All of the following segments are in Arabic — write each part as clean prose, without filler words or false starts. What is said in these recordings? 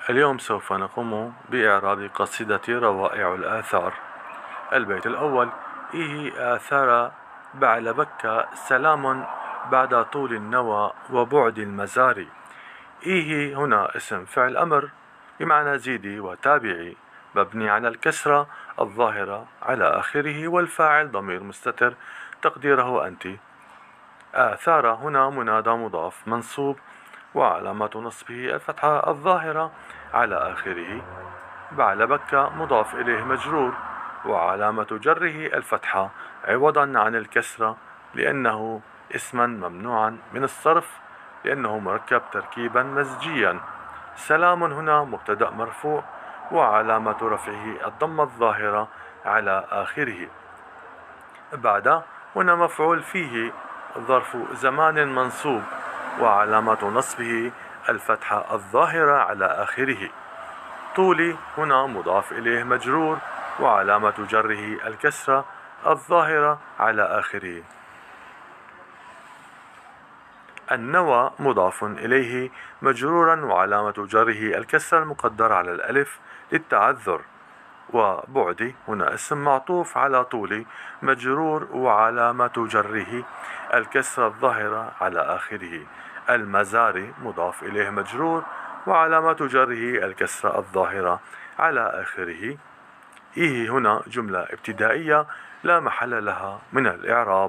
اليوم سوف نقوم بإعراب قصيدة روائع الآثار. البيت الأول: إيه آثار بعلبك سلام بعد طول النوى وبعد المزار. إيه هنا اسم فعل أمر بمعنى زيدي وتابعي، مبني على الكسرة الظاهرة على آخره، والفاعل ضمير مستتر تقديره أنت. آثار هنا منادى مضاف منصوب، وعلامة نصبه الفتحة الظاهرة على آخره. بعلبك مضاف إليه مجرور، وعلامة جره الفتحة عوضا عن الكسرة، لأنه اسما ممنوعا من الصرف لأنه مركب تركيبا مزجيا. سلام هنا مبتدأ مرفوع، وعلامة رفعه الضمة الظاهرة على آخره. بعد هنا مفعول فيه ظرف زمان منصوب، وعلامة نصبه الفتحة الظاهرة على آخره. طولي هنا مضاف إليه مجرور، وعلامة جره الكسرة الظاهرة على آخره. النوى مضاف إليه مجرورا، وعلامة جره الكسرة المقدرة على الألف للتعذر. وبعدي هنا اسم معطوف على طولي مجرور، وعلامة جره الكسرة الظاهرة على آخره. المزاري مضاف إليه مجرور، وعلامة جره الكسرة الظاهرة على آخره. إيه هنا جملة ابتدائية لا محل لها من الإعراب.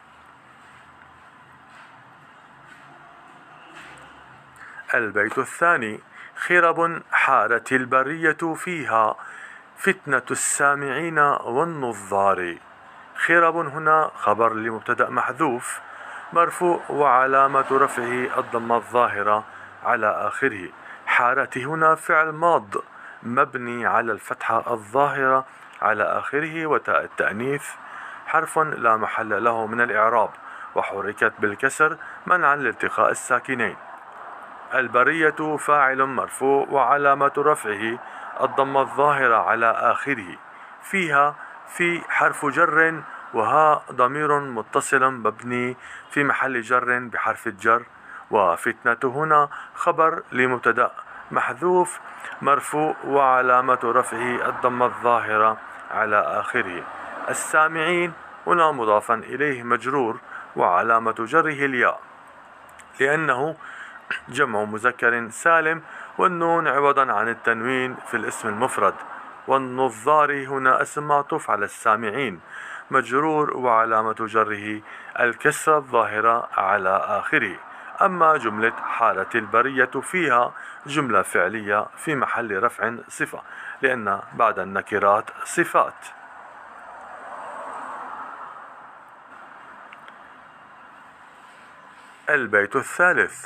البيت الثاني: خرب حارت البرية فيها فتنة السامعين والنظار. خرب هنا خبر لمبتدأ محذوف مرفوع، وعلامة رفعه الضمة الظاهرة على آخره. حارت هنا فعل ماض مبني على الفتحة الظاهرة على آخره، وتاء التأنيث حرف لا محل له من الإعراب، وحركت بالكسر منعا لالتقاء الساكنين. البرية فاعل مرفوع، وعلامة رفعه الضمة الظاهرة على آخره. فيها في حرف جر، وها ضمير متصل مبني في محل جر بحرف الجر. وفتنة هنا خبر لمبتدأ محذوف مرفوع، وعلامة رفعه الضمة الظاهرة على آخره. السامعين هنا مضافا إليه مجرور، وعلامة جره الياء لأنه جمع مذكر سالم، والنون عوضا عن التنوين في الاسم المفرد. والنظار هنا اسم معطوف على السامعين مجرور، وعلامة جره الكسرة الظاهرة على آخره. أما جملة حالت البرية فيها جملة فعلية في محل رفع صفة، لأن بعد النكرات صفات. البيت الثالث: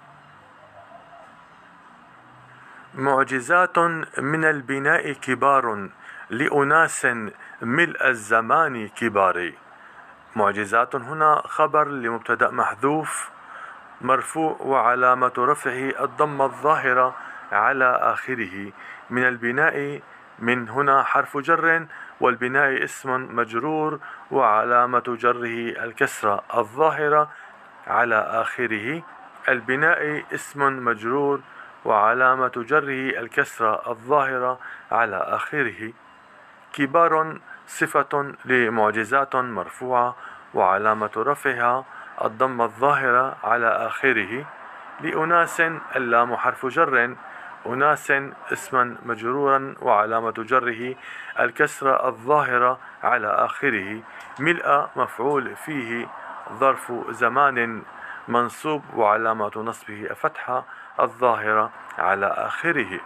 معجزات من البناء كبار لأناس ملء الزمان كبار. معجزات هنا خبر لمبتدأ محذوف مرفوع، وعلامة رفعه الضمة الظاهرة على آخره. من البناء من هنا حرف جر، والبناء اسم مجرور، وعلامة جره الكسرة الظاهرة على آخره. البناء اسم مجرور، وعلامة جره الكسرة الظاهرة على آخره. كبار صفة لمعجزات مرفوعة، وعلامة رفعها الضمة الظاهرة على آخره. لأناس اللام حرف جر، أناس اسما مجرورا، وعلامة جره الكسرة الظاهرة على آخره. ملء مفعول فيه ظرف زمان منصوب، وعلامة نصبه الفتحة الظاهرة على آخره.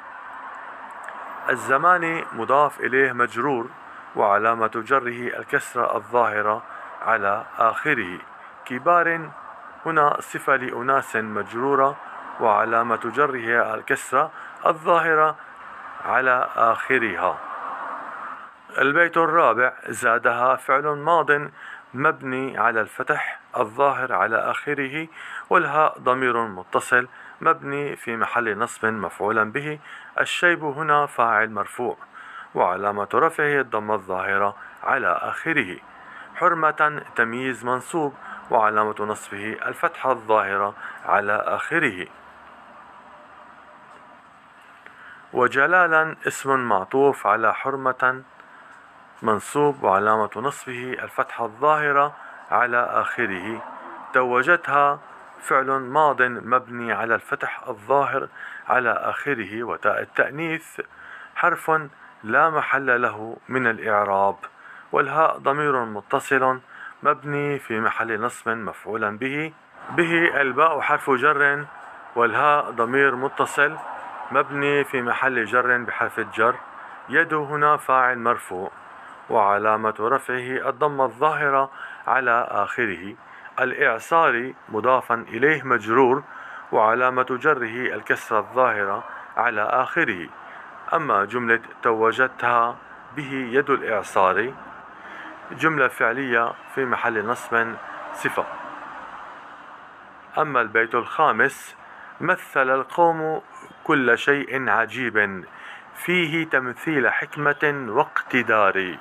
الزمان مضاف إليه مجرور، وعلامة جره الكسرة الظاهرة على آخره. كبار هنا صفة لأناس مجرورة، وعلامة جره الكسرة الظاهرة على آخرها. البيت الرابع: زادها فعل ماض مبني على الفتح الظاهر على آخره، والهاء ضمير متصل مبني في محل نصب مفعولا به. الشيب هنا فاعل مرفوع، وعلامة رفعه الضمة الظاهرة على آخره. حرمة تمييز منصوب، وعلامة نصبه الفتحة الظاهرة على آخره. وجلالا اسم معطوف على حرمة منصوب وعلامة نصبه الفتحة الظاهرة على آخره. توجتها فعل ماض مبني على الفتح الظاهر على آخره، وتاء التأنيث حرف لا محل له من الإعراب، والهاء ضمير متصل مبني في محل نصب مفعولا به. الباء حرف جر، والهاء ضمير متصل مبني في محل جر بحرف الجر. يد هنا فاعل مرفوع وعلامة رفعه الضمة الظاهرة على آخره. الإعصار مضافا إليه مجرور وعلامة جره الكسرة الظاهرة على آخره. أما جملة توجتها به يد الإعصار جملة فعلية في محل نصب صفة. أما البيت الخامس: مثل القوم كل شيء عجيب فيه تمثيل حكمة واقتدار.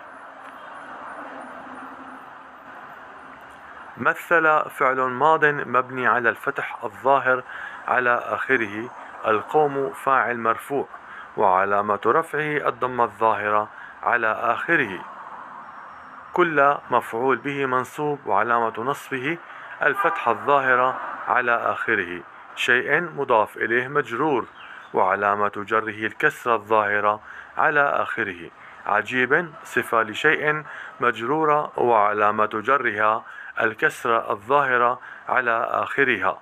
مثل فعل ماض مبني على الفتح الظاهر على آخره. القوم فاعل مرفوع وعلامة رفعه الضمة الظاهرة على آخره. كل مفعول به منصوب وعلامة نصبه الفتحة الظاهرة على آخره. شيء مضاف إليه مجرور وعلامة جره الكسرة الظاهرة على آخره. عجيب صفة لشيء مجرورة وعلامة جرها الكسرة الظاهرة على آخرها.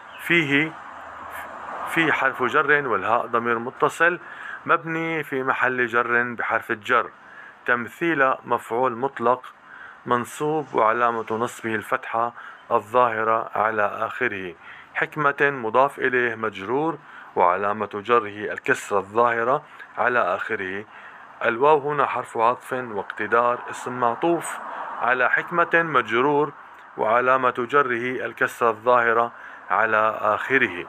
في حرف جر، والهاء ضمير متصل مبني في محل جر بحرف الجر. تمثيل مفعول مطلق منصوب وعلامة نصبه الفتحة الظاهرة على آخره. حكمة مضاف إليه مجرور وعلامة جره الكسرة الظاهرة على آخره. الواو هنا حرف عطف، واقتدار اسم معطوف على حكمة مجرور وعلامة جره الكسرة الظاهرة على آخره.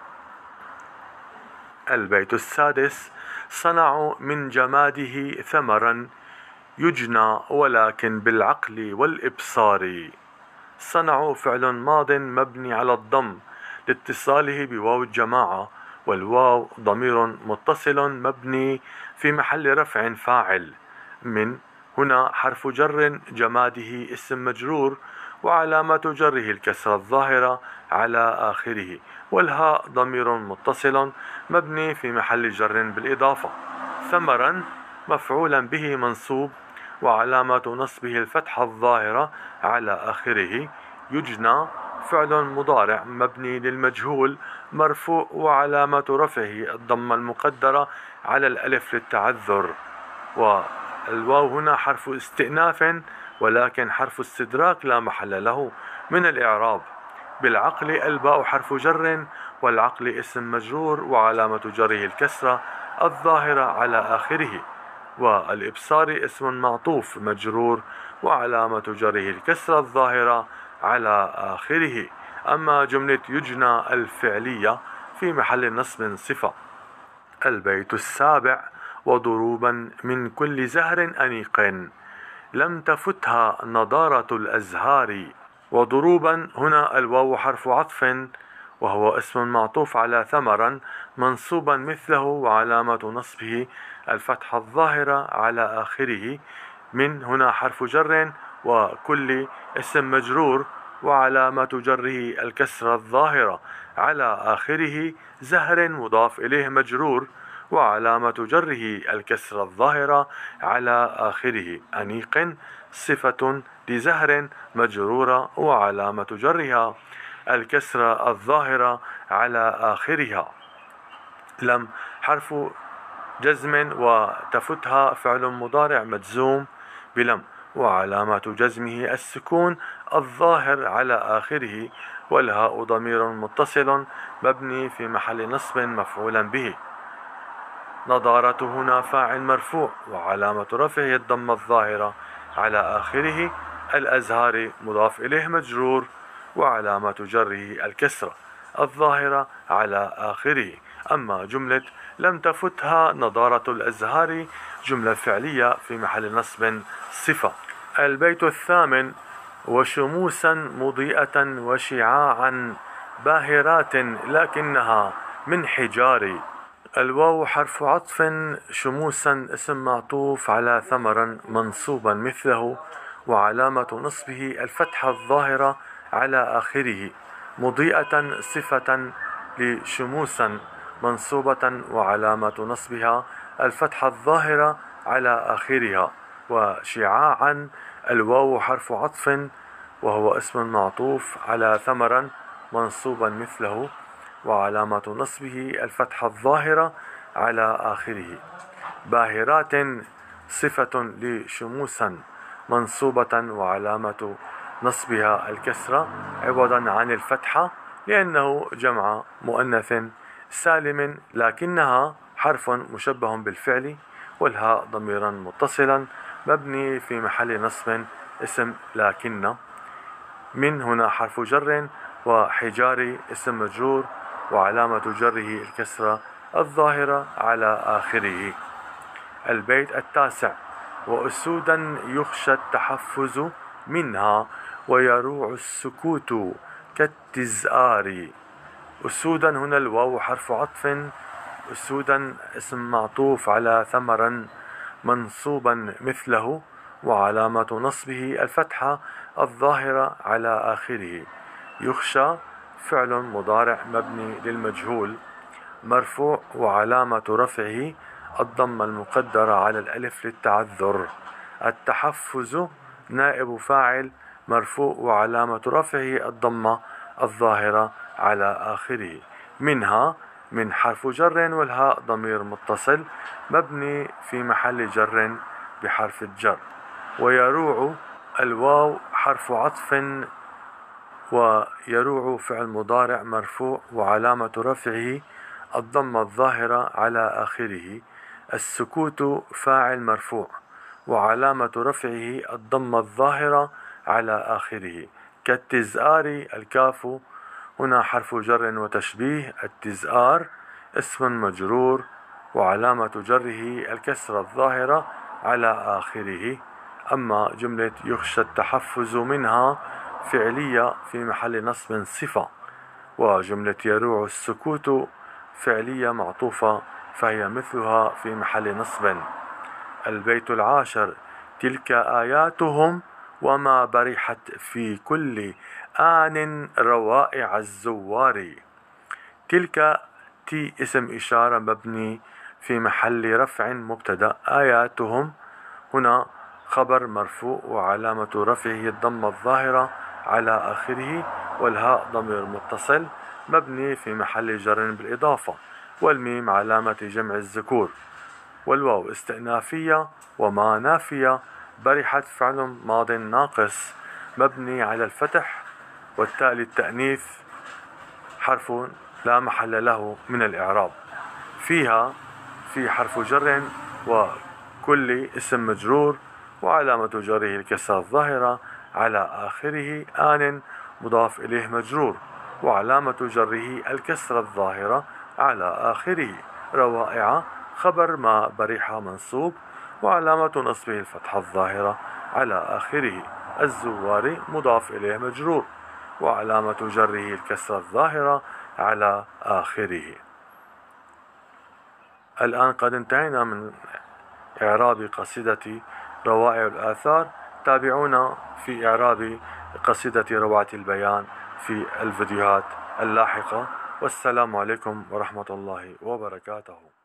البيت السادس: صنعوا من جماده ثمرا يجنى ولكن بالعقل والإبصار. صنعوا فعل ماض مبني على الضم لاتصاله بواو الجماعة، والواو ضمير متصل مبني في محل رفع فاعل. من هنا حرف جر، جماده اسم مجرور وعلامة جره الكسرة الظاهرة على آخره. والهاء ضمير متصل مبني في محل جر بالإضافة. ثمرا مفعولا به منصوب وعلامة نصبه الفتحة الظاهرة على آخره. يجنى فعل مضارع مبني للمجهول مرفوع وعلامة رفعه الضمة المقدرة على الألف للتعذر. والواو هنا حرف استئناف ولكن حرف استدراك لا محل له من الإعراب. بالعقل الباء حرف جر، والعقل اسم مجرور وعلامة جره الكسرة الظاهرة على آخره. والإبصار اسم معطوف مجرور وعلامة جره الكسرة الظاهرة على آخره. أما جملة يجنى الفعلية في محل نصب صفة. البيت السابع: وضروبا من كل زهر أنيق لم تفتها نضارة الأزهار. وضروبا هنا الواو حرف عطف وهو اسم معطوف على ثمرا منصوبا مثله وعلامة نصبه الفتحة الظاهرة على آخره. من هنا حرف جر، وكل اسم مجرور وعلامة جره الكسرة الظاهرة على آخره. زهر مضاف إليه مجرور وعلامة جره الكسرة الظاهرة على آخره. أنيق صفة لزهر مجرورة وعلامة جرها الكسرة الظاهرة على آخرها. لم حرف جزم، وتفتها فعل مضارع مجزوم بلم وعلامة جزمه السكون الظاهر على آخره. والهاء ضمير متصل مبني في محل نصب مفعولا به. نضارة هنا فاعل مرفوع وعلامة رفعه الضمة الظاهرة على آخره. الأزهار مضاف إليه مجرور وعلامة جره الكسرة الظاهرة على آخره. أما جملة لم تفتها نضارة الأزهار جملة فعلية في محل نصب صفة. البيت الثامن: وشموسا مضيئة وشعاعا باهرات لكنها من حجار. الواو حرف عطف شموسا اسم معطوف على ثمرا منصوبا مثله، وعلامة نصبه الفتحة الظاهرة على آخره. مضيئة صفة لشموسا منصوبة وعلامة نصبها الفتحة الظاهرة على آخرها. وشعاعا الواو حرف عطف وهو اسم معطوف على ثمرا منصوبا مثله، وعلامة نصبه الفتحة الظاهرة على آخره. باهرات صفة لشموسا منصوبة وعلامة نصبها الكسرة عوضا عن الفتحة لأنه جمع مؤنث سالم، لكنها حرف مشبه بالفعل، والهاء ضميرا متصلا مبني في محل نصب اسم لكن. من هنا حرف جر، وحجاري اسم مجرور وعلامة جره الكسرة الظاهرة على آخره. البيت التاسع: وأسودا يخشى التحفز منها ويروع السكوت كالتزآر. أسودا هنا الواو حرف عطف، أسودا اسم معطوف على ثمرا منصوبا مثله، وعلامة نصبه الفتحة الظاهرة على آخره. يخشى فعل مضارع مبني للمجهول مرفوع وعلامة رفعه الضمة المقدرة على الألف للتعذر. التحفز نائب فاعل مرفوع وعلامة رفعه الضمة الظاهرة على آخره. منها من حرف جر، والهاء ضمير متصل مبني في محل جر بحرف الجر. ويروع الواو حرف عطف، ويروع فعل مضارع مرفوع وعلامة رفعه الضمة الظاهرة على آخره. السكوت فاعل مرفوع وعلامة رفعه الضمة الظاهرة على آخره. كالتزآر الكاف هنا حرف جر وتشبيه. التزآر اسم مجرور وعلامة جره الكسرة الظاهرة على آخره. أما جملة يخشى التحفز منها فعلية في محل نصب صفة، وجملة يروع السكوت فعلية معطوفة فهي مثلها في محل نصب. البيت العاشر: تلك آياتهم وما برحت في كل آن روائع الزوار. تلك تي اسم إشارة مبني في محل رفع مبتدأ. آياتهم هنا خبر مرفوع وعلامة رفعه الضمة الظاهرة على آخره، والهاء ضمير متصل مبني في محل جر بالإضافة، والميم علامة جمع الذكور، والواو استئنافية وما نافية. برحت فعل ماض ناقص مبني على الفتح، والتاء للتأنيث حرف لا محل له من الإعراب. فيها في حرف جر، وكل اسم مجرور وعلامة جره الكسرة الظاهرة على آخره. آن مضاف إليه مجرور وعلامة جره الكسرة الظاهرة على آخره. روائع خبر ما بريحة منصوب وعلامة نصبه الفتحة الظاهرة على آخره. الزوار مضاف إليه مجرور وعلامة جره الكسرة الظاهرة على آخره. الآن قد انتهينا من إعراب قصيدة روائع الآثار. تابعونا في إعراب قصيدة روعة البيان في الفيديوهات اللاحقة، والسلام عليكم ورحمة الله وبركاته.